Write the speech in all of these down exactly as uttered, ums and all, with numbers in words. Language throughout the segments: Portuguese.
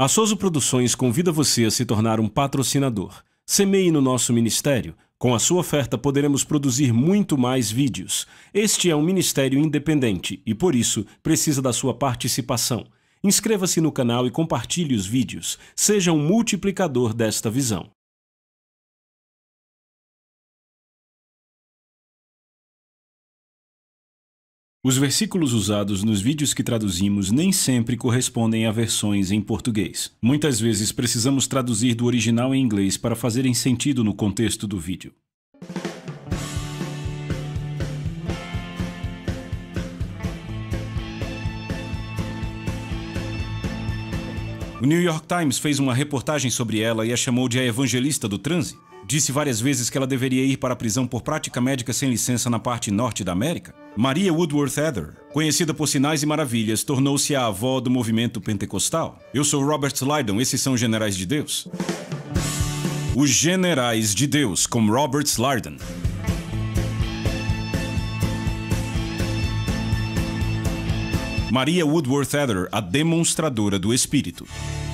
A Soso Produções convida você a se tornar um patrocinador. Semeie no nosso ministério. Com a sua oferta poderemos produzir muito mais vídeos. Este é um ministério independente e, por isso, precisa da sua participação. Inscreva-se no canal e compartilhe os vídeos. Seja um multiplicador desta visão. Os versículos usados nos vídeos que traduzimos nem sempre correspondem a versões em português. Muitas vezes precisamos traduzir do original em inglês para fazerem sentido no contexto do vídeo. O New York Times fez uma reportagem sobre ela e a chamou de a evangelista do transe. Disse várias vezes que ela deveria ir para a prisão por prática médica sem licença na parte norte da América. Maria Woodworth Ether, conhecida por sinais e maravilhas, tornou-se a avó do movimento pentecostal. Eu sou Robert Lydon, esses são os Generais de Deus. Os Generais de Deus, com Robert Lydon. Maria Woodworth Ether, a demonstradora do Espírito.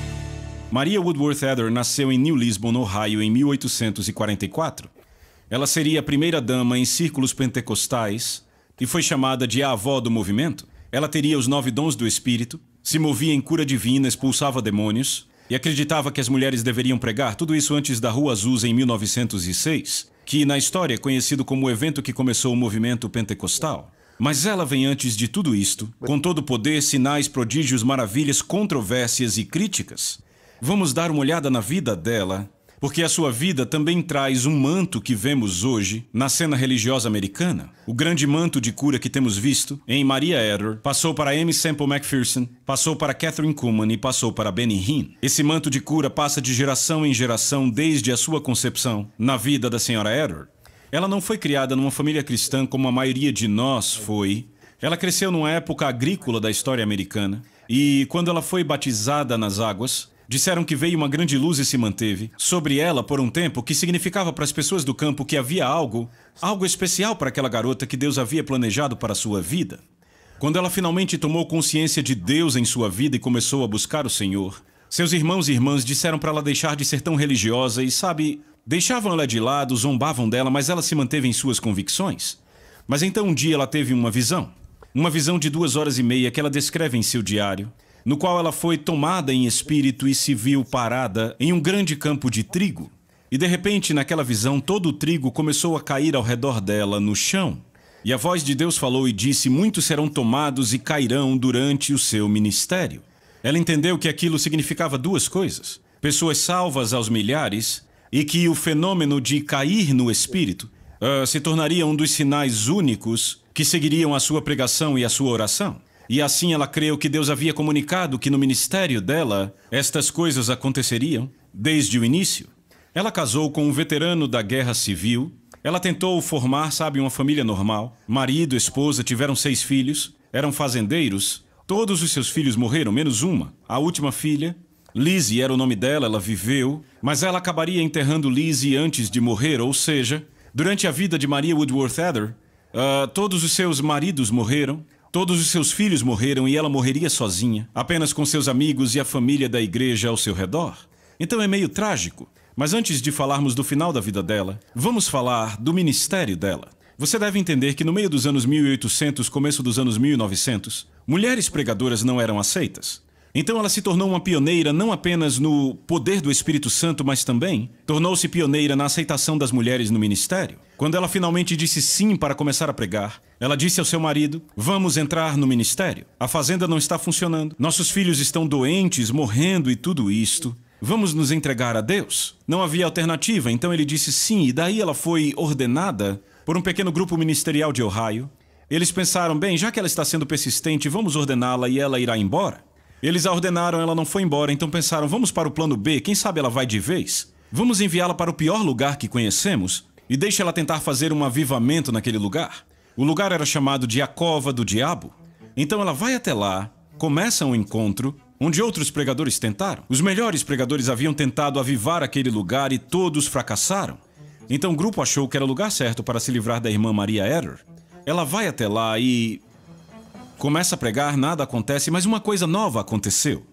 Maria Woodworth Ether nasceu em New Lisbon, Ohio, em mil oitocentos e quarenta e quatro. Ela seria a primeira dama em círculos pentecostais e foi chamada de a avó do movimento. Ela teria os nove dons do Espírito, se movia em cura divina, expulsava demônios e acreditava que as mulheres deveriam pregar. Tudo isso antes da Rua Azusa, em mil novecentos e seis, que na história é conhecido como o evento que começou o movimento pentecostal. Mas ela vem antes de tudo isto, com todo o poder, sinais, prodígios, maravilhas, controvérsias e críticas. Vamos dar uma olhada na vida dela, porque a sua vida também traz um manto que vemos hoje na cena religiosa americana. O grande manto de cura que temos visto em Maria Ether passou para Aimee Semple McPherson, passou para Kathryn Kuhlman e passou para Benny Hinn. Esse manto de cura passa de geração em geração desde a sua concepção na vida da senhora Ether. Ela não foi criada numa família cristã como a maioria de nós foi. Ela cresceu numa época agrícola da história americana e, quando ela foi batizada nas águas, disseram que veio uma grande luz e se manteve sobre ela por um tempo, que significava para as pessoas do campo que havia algo, algo especial para aquela garota que Deus havia planejado para a sua vida. Quando ela finalmente tomou consciência de Deus em sua vida e começou a buscar o Senhor, seus irmãos e irmãs disseram para ela deixar de ser tão religiosa e, sabe, deixavam ela de lado, zombavam dela, mas ela se manteve em suas convicções. Mas então um dia ela teve uma visão, uma visão de duas horas e meia que ela descreve em seu diário, no qual ela foi tomada em espírito e se viu parada em um grande campo de trigo. E de repente, naquela visão, todo o trigo começou a cair ao redor dela, no chão. E a voz de Deus falou e disse: muitos serão tomados e cairão durante o seu ministério. Ela entendeu que aquilo significava duas coisas: pessoas salvas aos milhares, e que o fenômeno de cair no espírito uh, se tornaria um dos sinais únicos que seguiriam a sua pregação e a sua oração. E assim ela creu que Deus havia comunicado que no ministério dela estas coisas aconteceriam desde o início. Ela casou com um veterano da Guerra Civil. Ela tentou formar, sabe, uma família normal. Marido, esposa, tiveram seis filhos, eram fazendeiros. Todos os seus filhos morreram, menos uma. A última filha, Lizzie era o nome dela, ela viveu, mas ela acabaria enterrando Lizzie antes de morrer, ou seja, durante a vida de Maria Woodworth Ether, uh, todos os seus maridos morreram. Todos os seus filhos morreram e ela morreria sozinha, apenas com seus amigos e a família da igreja ao seu redor. Então é meio trágico. Mas antes de falarmos do final da vida dela, vamos falar do ministério dela. Você deve entender que no meio dos anos mil e oitocentos, começo dos anos mil e novecentos, mulheres pregadoras não eram aceitas. Então ela se tornou uma pioneira não apenas no poder do Espírito Santo, mas também tornou-se pioneira na aceitação das mulheres no ministério. Quando ela finalmente disse sim para começar a pregar, ela disse ao seu marido: vamos entrar no ministério. A fazenda não está funcionando, nossos filhos estão doentes, morrendo e tudo isto. Vamos nos entregar a Deus? Não havia alternativa, então ele disse sim, e daí ela foi ordenada por um pequeno grupo ministerial de Ohio. Eles pensaram, bem, já que ela está sendo persistente, vamos ordená-la e ela irá embora. Eles a ordenaram, ela não foi embora, então pensaram, vamos para o plano B, quem sabe ela vai de vez? Vamos enviá-la para o pior lugar que conhecemos e deixa ela tentar fazer um avivamento naquele lugar. O lugar era chamado de a Cova do Diabo. Então ela vai até lá, começa um encontro, onde outros pregadores tentaram. Os melhores pregadores haviam tentado avivar aquele lugar e todos fracassaram. Então o grupo achou que era o lugar certo para se livrar da irmã Maria Ether. Ela vai até lá e começa a pregar, nada acontece, mas uma coisa nova aconteceu.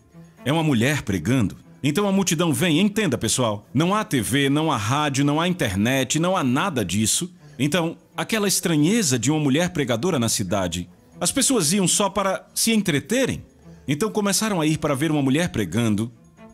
é uma mulher pregando. Então a multidão vem, entenda pessoal, não há T V, não há rádio, não há internet, não há nada disso. Então, aquela estranheza de uma mulher pregadora na cidade, as pessoas iam só para se entreterem. Então começaram a ir para ver uma mulher pregando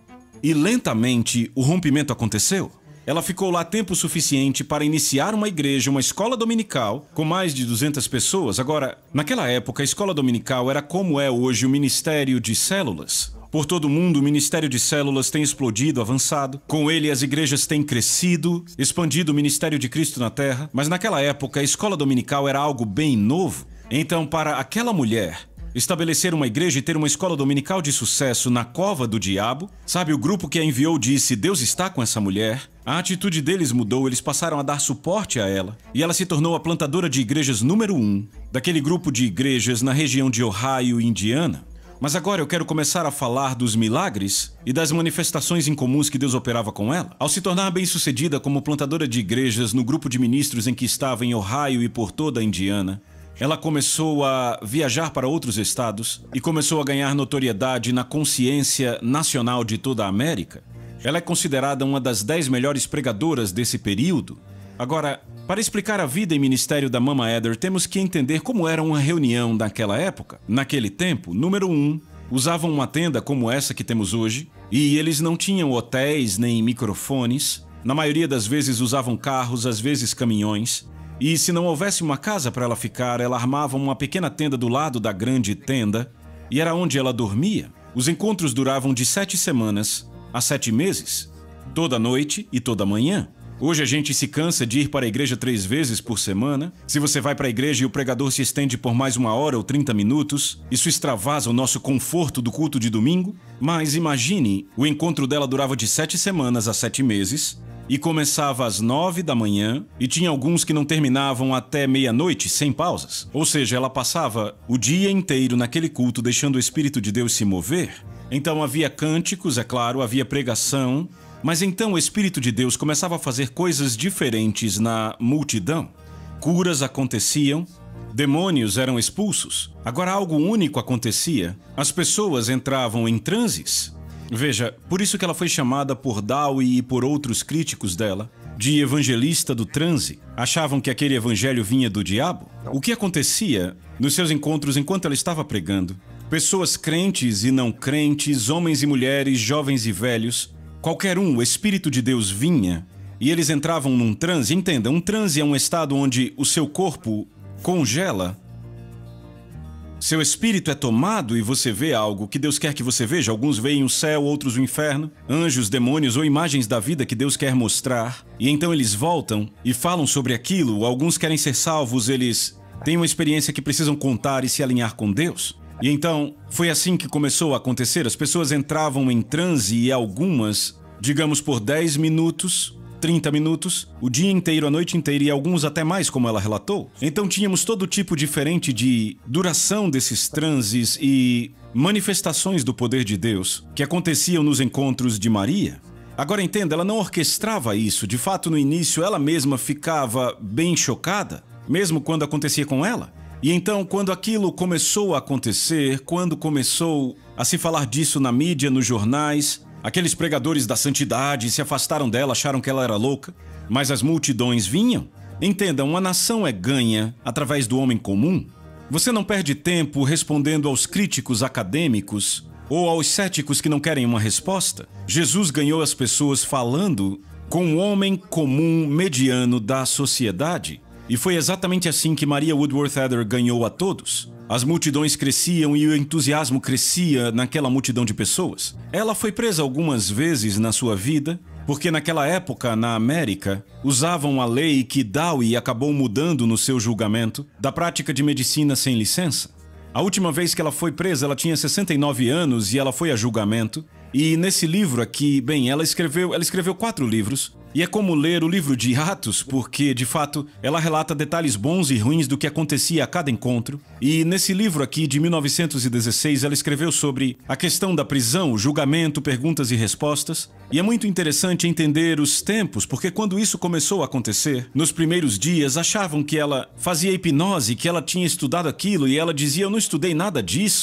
e lentamente o rompimento aconteceu. Ela ficou lá tempo suficiente para iniciar uma igreja, uma escola dominical, com mais de duzentas pessoas. Agora, naquela época, a escola dominical era como é hoje o ministério de células. Por todo o mundo, o ministério de células tem explodido, avançado. Com ele, as igrejas têm crescido, expandido o ministério de Cristo na terra. Mas naquela época, a escola dominical era algo bem novo. Então, para aquela mulher estabelecer uma igreja e ter uma escola dominical de sucesso na cova do diabo, sabe, o grupo que a enviou disse, Deus está com essa mulher. A atitude deles mudou, eles passaram a dar suporte a ela. E ela se tornou a plantadora de igrejas número um daquele grupo de igrejas na região de Ohio, Indiana. Mas agora eu quero começar a falar dos milagres e das manifestações incomuns que Deus operava com ela. Ao se tornar bem-sucedida como plantadora de igrejas no grupo de ministros em que estava em Ohio e por toda a Indiana, ela começou a viajar para outros estados e começou a ganhar notoriedade na consciência nacional de toda a América. Ela é considerada uma das dez melhores pregadoras desse período. Agora, para explicar a vida e ministério da Mama Ether, temos que entender como era uma reunião naquela época. Naquele tempo, número um, usavam uma tenda como essa que temos hoje, e eles não tinham hotéis nem microfones. Na maioria das vezes usavam carros, às vezes caminhões. E se não houvesse uma casa para ela ficar, ela armava uma pequena tenda do lado da grande tenda, e era onde ela dormia. Os encontros duravam de sete semanas a sete meses, toda noite e toda manhã. Hoje a gente se cansa de ir para a igreja três vezes por semana. Se você vai para a igreja e o pregador se estende por mais uma hora ou trinta minutos, isso extravasa o nosso conforto do culto de domingo. Mas imagine, o encontro dela durava de sete semanas a sete meses e começava às nove da manhã e tinha alguns que não terminavam até meia-noite sem pausas. Ou seja, ela passava o dia inteiro naquele culto deixando o Espírito de Deus se mover. Então havia cânticos, é claro, havia pregação. Mas então o Espírito de Deus começava a fazer coisas diferentes na multidão. Curas aconteciam, demônios eram expulsos. Agora algo único acontecia. As pessoas entravam em transes. Veja, por isso que ela foi chamada por Dowie e por outros críticos dela de evangelista do transe. Achavam que aquele evangelho vinha do diabo. O que acontecia nos seus encontros enquanto ela estava pregando? Pessoas crentes e não crentes, homens e mulheres, jovens e velhos, qualquer um, o Espírito de Deus vinha e eles entravam num transe. Entenda, um transe é um estado onde o seu corpo congela, seu espírito é tomado e você vê algo que Deus quer que você veja. Alguns veem o céu, outros o inferno, anjos, demônios ou imagens da vida que Deus quer mostrar. E então eles voltam e falam sobre aquilo. Alguns querem ser salvos, eles têm uma experiência que precisam contar e se alinhar com Deus. E então, foi assim que começou a acontecer. As pessoas entravam em transe e algumas, digamos por dez minutos, trinta minutos, o dia inteiro, a noite inteira e alguns até mais, como ela relatou. Então tínhamos todo tipo diferente de duração desses transes e manifestações do poder de Deus que aconteciam nos encontros de Maria. Agora entenda, ela não orquestrava isso. De fato, no início, ela mesma ficava bem chocada, mesmo quando acontecia com ela. E então, quando aquilo começou a acontecer, quando começou a se falar disso na mídia, nos jornais, aqueles pregadores da santidade se afastaram dela, acharam que ela era louca, mas as multidões vinham. Entenda, uma nação é ganha através do homem comum. Você não perde tempo respondendo aos críticos acadêmicos ou aos céticos que não querem uma resposta. Jesus ganhou as pessoas falando com o homem comum mediano da sociedade. E foi exatamente assim que Maria Woodworth Ether ganhou a todos. As multidões cresciam e o entusiasmo crescia naquela multidão de pessoas. Ela foi presa algumas vezes na sua vida, porque naquela época, na América, usavam a lei que Dowie acabou mudando no seu julgamento da prática de medicina sem licença. A última vez que ela foi presa, ela tinha sessenta e nove anos e ela foi a julgamento. E nesse livro aqui, bem, ela escreveu, ela escreveu quatro livros. E é como ler o livro de Atos, porque, de fato, ela relata detalhes bons e ruins do que acontecia a cada encontro. E nesse livro aqui, de mil novecentos e dezesseis, ela escreveu sobre a questão da prisão, o julgamento, perguntas e respostas. E é muito interessante entender os tempos, porque quando isso começou a acontecer, nos primeiros dias, achavam que ela fazia hipnose, que ela tinha estudado aquilo, e ela dizia, eu não estudei nada disso.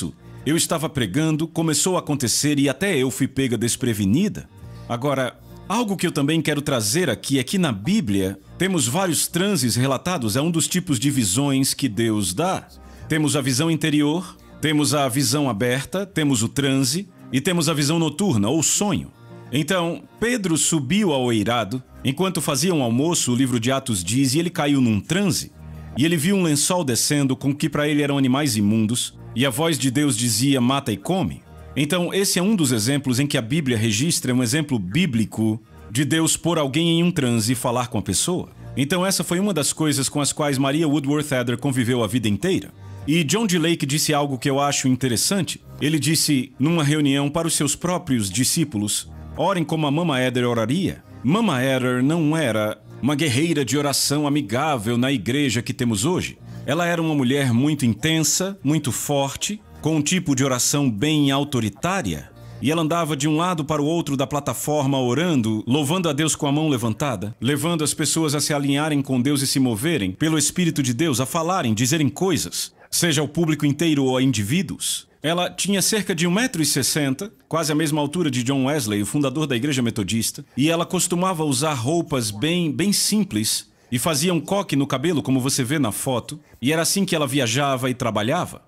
Eu estava pregando, começou a acontecer e até eu fui pega desprevenida. Agora, algo que eu também quero trazer aqui é que na Bíblia temos vários transes relatados, é um dos tipos de visões que Deus dá. Temos a visão interior, temos a visão aberta, temos o transe e temos a visão noturna ou sonho. Então, Pedro subiu ao eirado, enquanto faziam um almoço, o livro de Atos diz, e ele caiu num transe. E ele viu um lençol descendo com que para ele eram animais imundos, e a voz de Deus dizia, mata e come. Então, esse é um dos exemplos em que a Bíblia registra um exemplo bíblico de Deus pôr alguém em um transe e falar com a pessoa. Então, essa foi uma das coisas com as quais Maria Woodworth Etter conviveu a vida inteira. E John D. Lake disse algo que eu acho interessante. Ele disse, numa reunião para os seus próprios discípulos, orem como a Mama Etter oraria. Mama Etter não era uma guerreira de oração amigável na igreja que temos hoje. Ela era uma mulher muito intensa, muito forte, com um tipo de oração bem autoritária. E ela andava de um lado para o outro da plataforma orando, louvando a Deus com a mão levantada, levando as pessoas a se alinharem com Deus e se moverem pelo Espírito de Deus, a falarem, dizerem coisas, seja ao público inteiro ou a indivíduos. Ela tinha cerca de um metro e sessenta, quase a mesma altura de John Wesley, o fundador da Igreja Metodista, e ela costumava usar roupas bem, bem simples e fazia um coque no cabelo, como você vê na foto, e era assim que ela viajava e trabalhava.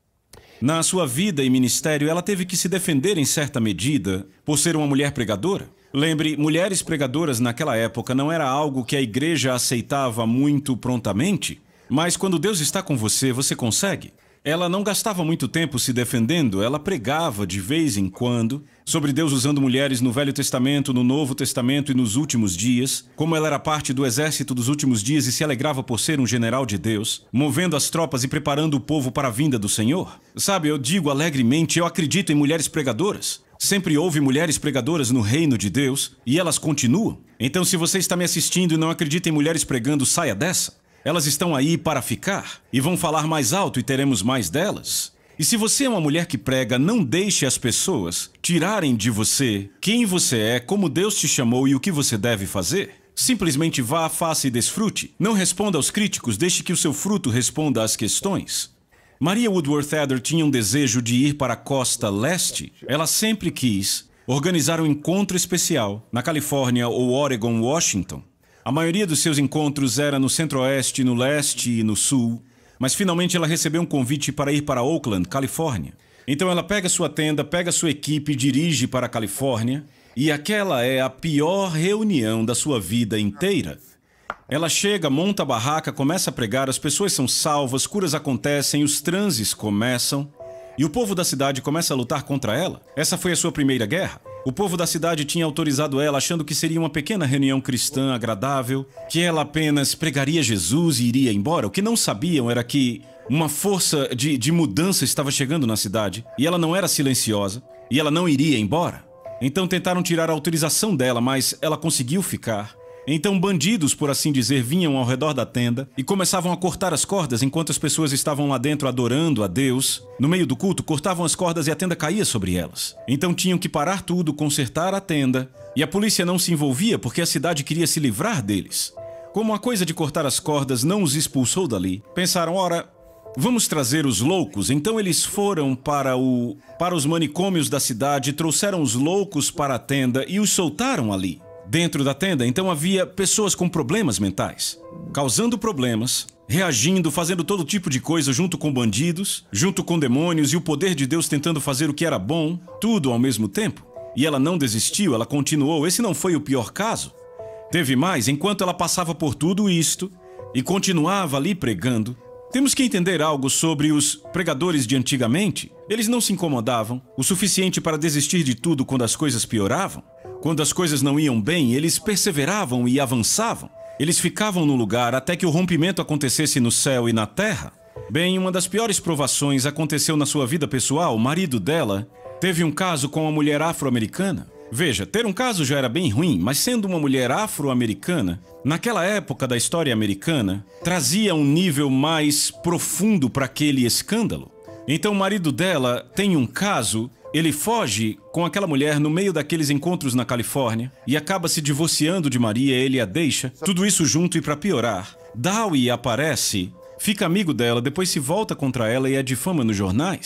Na sua vida e ministério, ela teve que se defender em certa medida por ser uma mulher pregadora. Lembre, mulheres pregadoras naquela época não era algo que a igreja aceitava muito prontamente, mas quando Deus está com você, você consegue. Ela não gastava muito tempo se defendendo, ela pregava de vez em quando sobre Deus usando mulheres no Velho Testamento, no Novo Testamento e nos últimos dias, como ela era parte do exército dos últimos dias e se alegrava por ser um general de Deus, movendo as tropas e preparando o povo para a vinda do Senhor. Sabe, eu digo alegremente, eu acredito em mulheres pregadoras. Sempre houve mulheres pregadoras no reino de Deus e elas continuam. Então, se você está me assistindo e não acredita em mulheres pregando, saia dessa. Elas estão aí para ficar e vão falar mais alto e teremos mais delas. E se você é uma mulher que prega, não deixe as pessoas tirarem de você quem você é, como Deus te chamou e o que você deve fazer. Simplesmente vá, faça e desfrute. Não responda aos críticos, deixe que o seu fruto responda às questões. Maria Woodworth Etter tinha um desejo de ir para a costa leste. Ela sempre quis organizar um encontro especial na Califórnia ou Oregon, Washington. A maioria dos seus encontros era no centro-oeste, no leste e no sul, mas finalmente ela recebeu um convite para ir para Oakland, Califórnia. Então ela pega sua tenda, pega sua equipe e dirige para a Califórnia, e aquela é a pior reunião da sua vida inteira. Ela chega, monta a barraca, começa a pregar, as pessoas são salvas, curas acontecem, os transes começam, e o povo da cidade começa a lutar contra ela. Essa foi a sua primeira guerra. O povo da cidade tinha autorizado ela, achando que seria uma pequena reunião cristã agradável, que ela apenas pregaria Jesus e iria embora. O que não sabiam era que uma força de, de mudança estava chegando na cidade, e ela não era silenciosa, e ela não iria embora. Então tentaram tirar a autorização dela, mas ela conseguiu ficar. Então bandidos, por assim dizer, vinham ao redor da tenda e começavam a cortar as cordas enquanto as pessoas estavam lá dentro adorando a Deus. No meio do culto, cortavam as cordas e a tenda caía sobre elas. Então tinham que parar tudo, consertar a tenda, e a polícia não se envolvia porque a cidade queria se livrar deles. Como a coisa de cortar as cordas não os expulsou dali, pensaram, ora, vamos trazer os loucos. Então eles foram para, o, para os manicômios da cidade, trouxeram os loucos para a tenda e os soltaram ali. Dentro da tenda, então, havia pessoas com problemas mentais, causando problemas, reagindo, fazendo todo tipo de coisa junto com bandidos, junto com demônios e o poder de Deus tentando fazer o que era bom, tudo ao mesmo tempo. E ela não desistiu, ela continuou. Esse não foi o pior caso. Teve mais, enquanto ela passava por tudo isto e continuava ali pregando. Temos que entender algo sobre os pregadores de antigamente. Eles não se incomodavam o suficiente para desistir de tudo quando as coisas pioravam. Quando as coisas não iam bem, eles perseveravam e avançavam. Eles ficavam no lugar até que o rompimento acontecesse no céu e na terra. Bem, uma das piores provações aconteceu na sua vida pessoal. O marido dela teve um caso com uma mulher afro-americana. Veja, ter um caso já era bem ruim, mas sendo uma mulher afro-americana, naquela época da história americana, trazia um nível mais profundo para aquele escândalo. Então o marido dela tem um caso, ele foge com aquela mulher no meio daqueles encontros na Califórnia e acaba se divorciando de Maria, ele a deixa, tudo isso junto e para piorar, Dowie aparece, fica amigo dela, depois se volta contra ela e a difama nos jornais.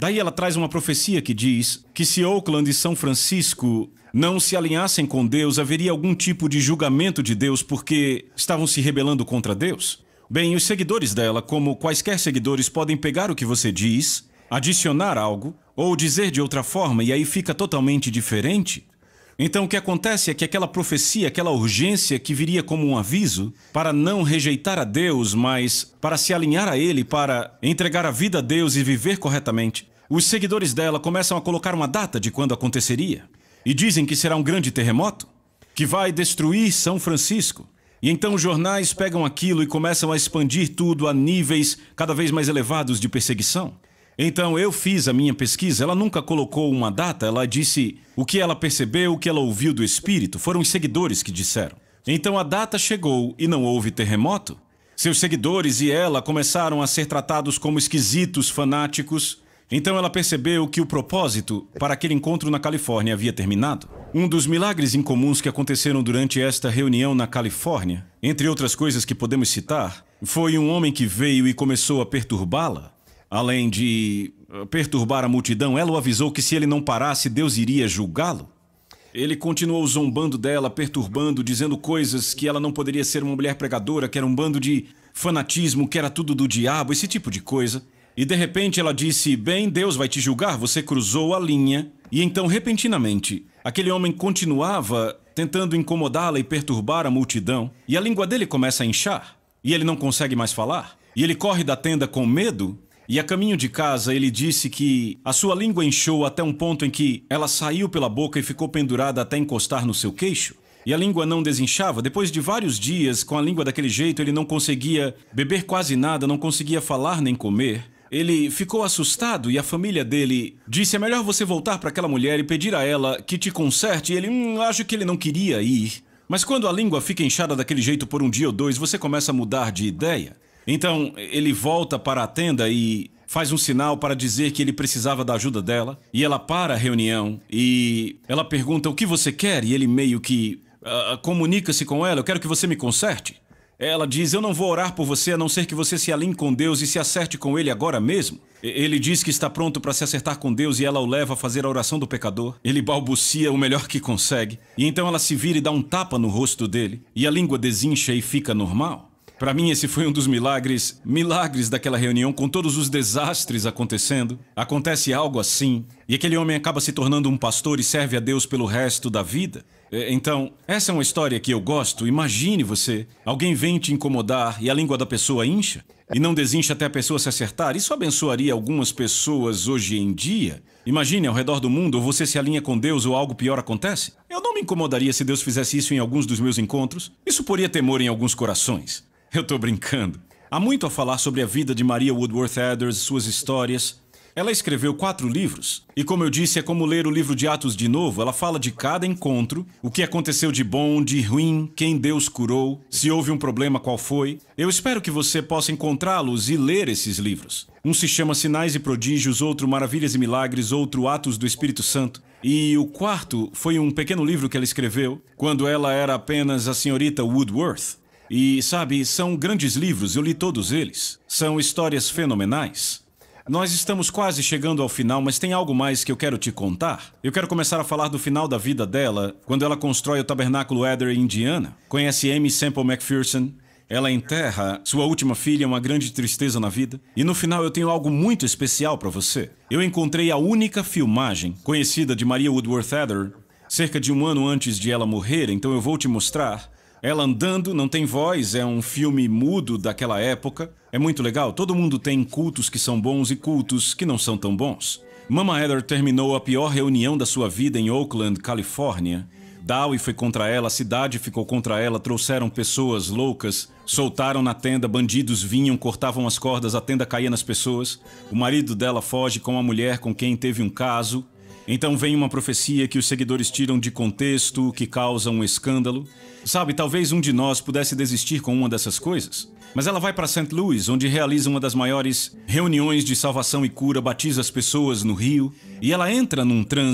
Daí ela traz uma profecia que diz que se Oakland e São Francisco não se alinhassem com Deus, haveria algum tipo de julgamento de Deus porque estavam se rebelando contra Deus. Bem, os seguidores dela, como quaisquer seguidores, podem pegar o que você diz, adicionar algo, ou dizer de outra forma, e aí fica totalmente diferente. Então o que acontece é que aquela profecia, aquela urgência que viria como um aviso para não rejeitar a Deus, mas para se alinhar a Ele, para entregar a vida a Deus e viver corretamente, os seguidores dela começam a colocar uma data de quando aconteceria. E dizem que será um grande terremoto, que vai destruir São Francisco. E então os jornais pegam aquilo e começam a expandir tudo a níveis cada vez mais elevados de perseguição. Então eu fiz a minha pesquisa, ela nunca colocou uma data, ela disse o que ela percebeu, o que ela ouviu do Espírito, foram os seguidores que disseram. Então a data chegou e não houve terremoto. Seus seguidores e ela começaram a ser tratados como esquisitos, fanáticos. Então ela percebeu que o propósito para aquele encontro na Califórnia havia terminado. Um dos milagres incomuns que aconteceram durante esta reunião na Califórnia, entre outras coisas que podemos citar, foi um homem que veio e começou a perturbá-la. Além de perturbar a multidão, ela o avisou que se ele não parasse, Deus iria julgá-lo. Ele continuou zombando dela, perturbando, dizendo coisas que ela não poderia ser uma mulher pregadora, que era um bando de fanatismo, que era tudo do diabo, esse tipo de coisa. E de repente ela disse, bem, Deus vai te julgar, você cruzou a linha. E então, repentinamente, aquele homem continuava tentando incomodá-la e perturbar a multidão. E a língua dele começa a inchar. E ele não consegue mais falar. E ele corre da tenda com medo. E a caminho de casa, ele disse que a sua língua inchou até um ponto em que ela saiu pela boca e ficou pendurada até encostar no seu queixo. E a língua não desinchava. Depois de vários dias, com a língua daquele jeito, ele não conseguia beber quase nada, não conseguia falar nem comer. Ele ficou assustado e a família dele disse, é melhor você voltar para aquela mulher e pedir a ela que te conserte. E ele, hum, acho que ele não queria ir. Mas quando a língua fica inchada daquele jeito por um dia ou dois, você começa a mudar de ideia. Então, ele volta para a tenda e faz um sinal para dizer que ele precisava da ajuda dela. E ela para a reunião e ela pergunta o que você quer e ele meio que uh, comunica-se com ela, eu quero que você me conserte. Ela diz, eu não vou orar por você a não ser que você se alinhe com Deus e se acerte com Ele agora mesmo. Ele diz que está pronto para se acertar com Deus e ela o leva a fazer a oração do pecador. Ele balbucia o melhor que consegue. E então ela se vira e dá um tapa no rosto dele. E a língua desincha e fica normal. Para mim, esse foi um dos milagres, milagres daquela reunião, com todos os desastres acontecendo. Acontece algo assim, e aquele homem acaba se tornando um pastor e serve a Deus pelo resto da vida. Então, essa é uma história que eu gosto. Imagine você, alguém vem te incomodar e a língua da pessoa incha, e não desincha até a pessoa se acertar. Isso abençoaria algumas pessoas hoje em dia. Imagine, ao redor do mundo, ou você se alinha com Deus ou algo pior acontece. Eu não me incomodaria se Deus fizesse isso em alguns dos meus encontros. Isso poria temor em alguns corações. Eu tô brincando. Há muito a falar sobre a vida de Maria Woodworth Edders, suas histórias. Ela escreveu quatro livros, e como eu disse, é como ler o livro de Atos de novo. Ela fala de cada encontro, o que aconteceu de bom, de ruim, quem Deus curou, se houve um problema, qual foi. Eu espero que você possa encontrá-los e ler esses livros. Um se chama Sinais e Prodígios, outro Maravilhas e Milagres, outro Atos do Espírito Santo. E o quarto foi um pequeno livro que ela escreveu quando ela era apenas a senhorita Woodworth. E, sabe, são grandes livros, eu li todos eles. São histórias fenomenais. Nós estamos quase chegando ao final, mas tem algo mais que eu quero te contar. Eu quero começar a falar do final da vida dela, quando ela constrói o Tabernáculo Eder em Indiana. Conhece Amy Semple McPherson? Ela enterra sua última filha, uma grande tristeza na vida. E no final eu tenho algo muito especial para você. Eu encontrei a única filmagem conhecida de Maria Woodworth Eder, cerca de um ano antes de ela morrer, então eu vou te mostrar. Ela andando, não tem voz, é um filme mudo daquela época. É muito legal, todo mundo tem cultos que são bons e cultos que não são tão bons. Mama Eder terminou a pior reunião da sua vida em Oakland, Califórnia. Dowie foi contra ela, a cidade ficou contra ela, trouxeram pessoas loucas, soltaram na tenda, bandidos vinham, cortavam as cordas, a tenda caía nas pessoas. O marido dela foge com a mulher com quem teve um caso. Então vem uma profecia que os seguidores tiram de contexto, que causa um escândalo. Sabe, talvez um de nós pudesse desistir com uma dessas coisas. Mas ela vai para Saint Louis, onde realiza uma das maiores reuniões de salvação e cura, batiza as pessoas no rio. E ela entra num transe,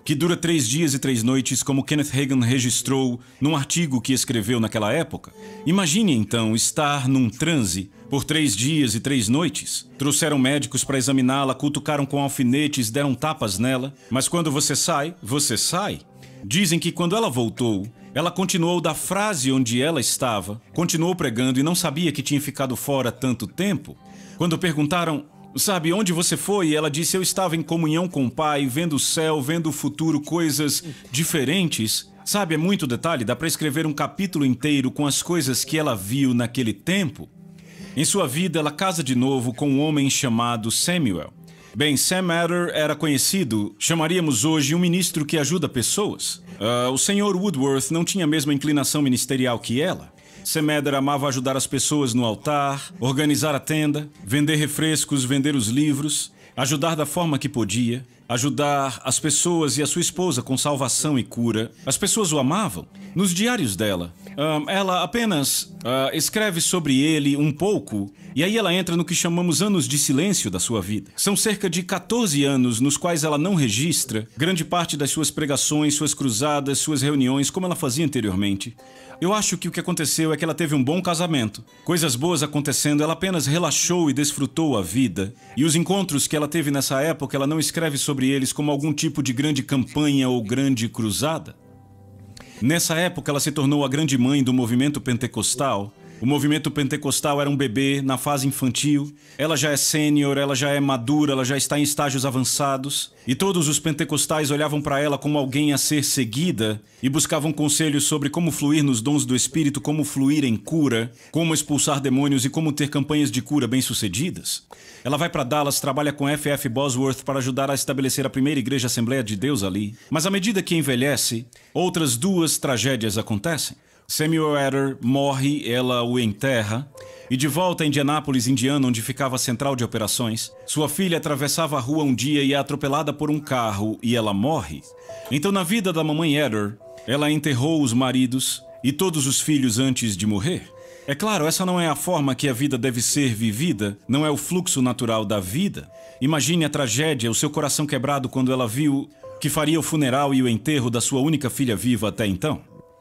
que dura três dias e três noites, como Kenneth Hagin registrou num artigo que escreveu naquela época. Imagine, então, estar num transe por três dias e três noites. Trouxeram médicos para examiná-la, cutucaram com alfinetes, deram tapas nela. Mas quando você sai, você sai. Dizem que quando ela voltou, ela continuou da frase onde ela estava, continuou pregando e não sabia que tinha ficado fora tanto tempo. Quando perguntaram, sabe, onde você foi? Ela disse, eu estava em comunhão com o Pai, vendo o céu, vendo o futuro, coisas diferentes. Sabe, é muito detalhe, dá para escrever um capítulo inteiro com as coisas que ela viu naquele tempo. Em sua vida, ela casa de novo com um homem chamado Samuel. Bem, Sam Adder era conhecido, chamaríamos hoje, um ministro que ajuda pessoas. Uh, o senhor Woodworth não tinha a mesma inclinação ministerial que ela. Sam Adder amava ajudar as pessoas no altar, organizar a tenda, vender refrescos, vender os livros, ajudar da forma que podia, ajudar as pessoas e a sua esposa com salvação e cura. As pessoas o amavam. Nos diários dela, um, ela apenas uh, escreve sobre ele um pouco, e aí ela entra no que chamamos anos de silêncio da sua vida. São cerca de quatorze anos nos quais ela não registra grande parte das suas pregações, suas cruzadas, suas reuniões, como ela fazia anteriormente. Eu acho que o que aconteceu é que ela teve um bom casamento. Coisas boas acontecendo, ela apenas relaxou e desfrutou a vida. E os encontros que ela teve nessa época, ela não escreve sobre eles como algum tipo de grande campanha ou grande cruzada. Nessa época, ela se tornou a grande mãe do movimento pentecostal. O movimento pentecostal era um bebê na fase infantil. Ela já é sênior, ela já é madura, ela já está em estágios avançados. E todos os pentecostais olhavam para ela como alguém a ser seguida e buscavam conselhos sobre como fluir nos dons do Espírito, como fluir em cura, como expulsar demônios e como ter campanhas de cura bem-sucedidas. Ela vai para Dallas, trabalha com F F Bosworth para ajudar a estabelecer a primeira igreja Assembleia de Deus ali. Mas à medida que envelhece, outras duas tragédias acontecem. Samuel Adder morre, ela o enterra, e de volta a Indianápolis, Indiana, onde ficava a central de operações, sua filha atravessava a rua um dia e é atropelada por um carro e ela morre. Então, na vida da mamãe Adder, ela enterrou os maridos e todos os filhos antes de morrer. É claro, essa não é a forma que a vida deve ser vivida, não é o fluxo natural da vida. Imagine a tragédia, o seu coração quebrado quando ela viu que faria o funeral e o enterro da sua única filha viva até então.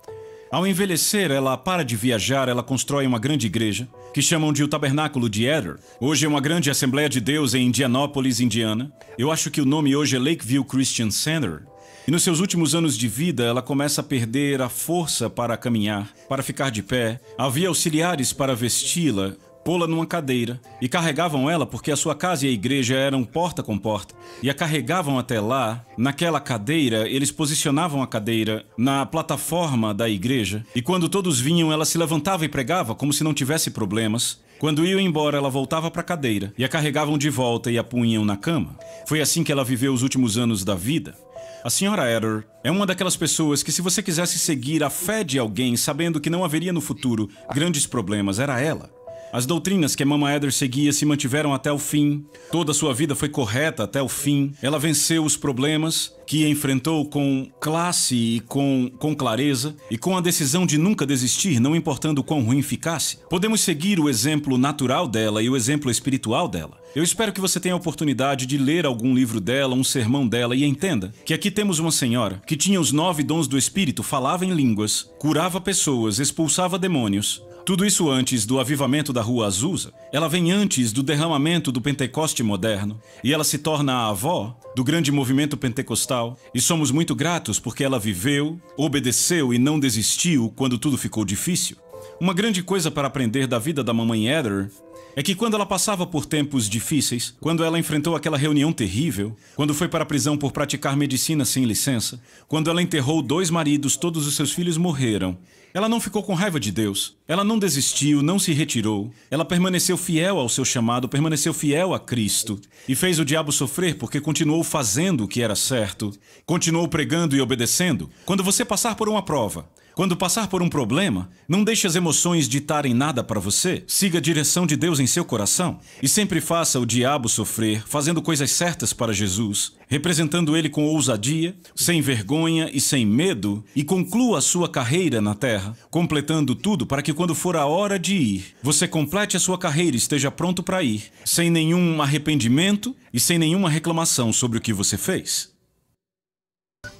Ao envelhecer, ela para de viajar, ela constrói uma grande igreja, que chamam de o Tabernáculo de Adder. Hoje é uma grande Assembleia de Deus em Indianápolis, Indiana. Eu acho que o nome hoje é Lakeview Christian Center. E nos seus últimos anos de vida, ela começa a perder a força para caminhar, para ficar de pé. Havia auxiliares para vesti-la, pô-la numa cadeira, e carregavam ela porque a sua casa e a igreja eram porta com porta, e a carregavam até lá. Naquela cadeira, eles posicionavam a cadeira na plataforma da igreja, e quando todos vinham, ela se levantava e pregava como se não tivesse problemas. Quando iam embora, ela voltava para a cadeira, e a carregavam de volta e a punham na cama. Foi assim que ela viveu os últimos anos da vida. A senhora Adder é uma daquelas pessoas que, se você quisesse seguir a fé de alguém, sabendo que não haveria no futuro grandes problemas, era ela. As doutrinas que a Mama Adder seguia se mantiveram até o fim. Toda a sua vida foi correta até o fim. Ela venceu os problemas que enfrentou com classe e com, com clareza e com a decisão de nunca desistir, não importando o quão ruim ficasse. Podemos seguir o exemplo natural dela e o exemplo espiritual dela. Eu espero que você tenha a oportunidade de ler algum livro dela, um sermão dela, e entenda que aqui temos uma senhora que tinha os nove dons do Espírito, falava em línguas, curava pessoas, expulsava demônios. Tudo isso antes do avivamento da Rua Azusa. Ela vem antes do derramamento do Pentecoste moderno. E ela se torna a avó do grande movimento pentecostal. E somos muito gratos porque ela viveu, obedeceu e não desistiu quando tudo ficou difícil. Uma grande coisa para aprender da vida da mamãe Adder é que quando ela passava por tempos difíceis, quando ela enfrentou aquela reunião terrível, quando foi para a prisão por praticar medicina sem licença, quando ela enterrou dois maridos, todos os seus filhos morreram, ela não ficou com raiva de Deus. Ela não desistiu, não se retirou. Ela permaneceu fiel ao seu chamado, permaneceu fiel a Cristo. E fez o diabo sofrer porque continuou fazendo o que era certo. Continuou pregando e obedecendo. Quando você passar por uma prova, quando passar por um problema, não deixe as emoções ditarem nada para você. Siga a direção de Deus em seu coração. E sempre faça o diabo sofrer, fazendo coisas certas para Jesus, representando ele com ousadia, sem vergonha e sem medo, e conclua a sua carreira na terra, completando tudo para que quando for a hora de ir, você complete a sua carreira e esteja pronto para ir, sem nenhum arrependimento e sem nenhuma reclamação sobre o que você fez.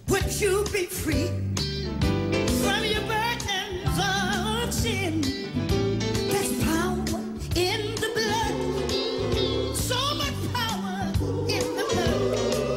would you be free from your burdens of sin? There's power in the blood, so much power in the blood.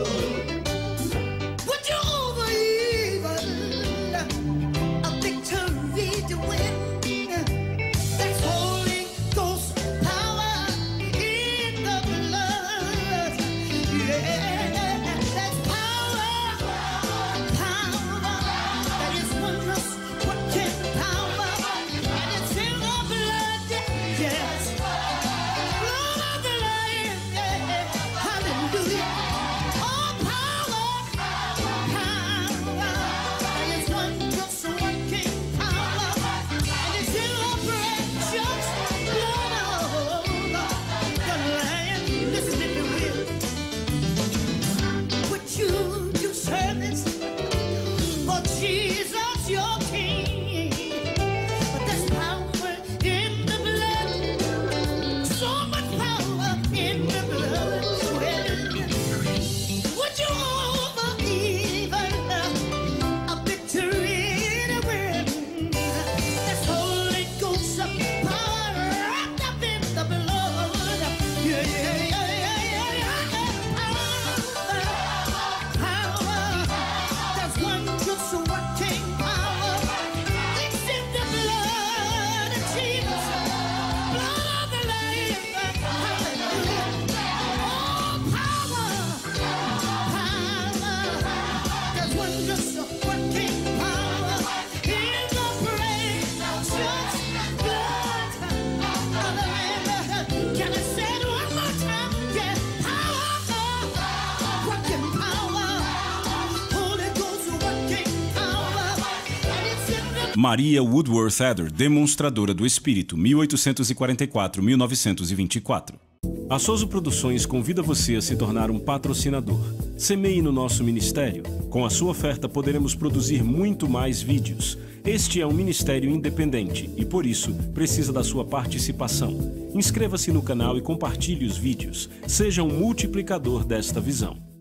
Would you over evil, a victory to win? There's Holy Ghost power in the blood. Yeah, there's power, power that is wondrous, working power, and it's in the blood. Yes, blood of the Lamb. Yeah, hallelujah. Oh, power, power that is wondrous, working power, and it's in the precious blood of the Lamb. Listen if you will. Would you do service for Jesus, your King? But there's power in the blood, so much power in the blood. Well, would you over evil, a victory to win? There's Holy Ghost power wrapped up in the blood. Yeah, yeah, yeah, yeah, yeah, yeah. Power, power, there's wondrous working power. It's in the blood of Jesus, blood of the Lamb. Hallelujah. Oh, power, power, there's wondrous working power in the precious blood of the Lamb. Can I say it one more time? Yeah, power, working power, Holy Ghost working power, and it's in the Maria Woodworth Adder, demonstradora do Espírito, mil oitocentos e quarenta e quatro a mil novecentos e vinte e quatro. A Soso Produções convida você a se tornar um patrocinador. Semeie no nosso ministério. Com a sua oferta poderemos produzir muito mais vídeos. Este é um ministério independente e, por isso, precisa da sua participação. Inscreva-se no canal e compartilhe os vídeos. Seja um multiplicador desta visão.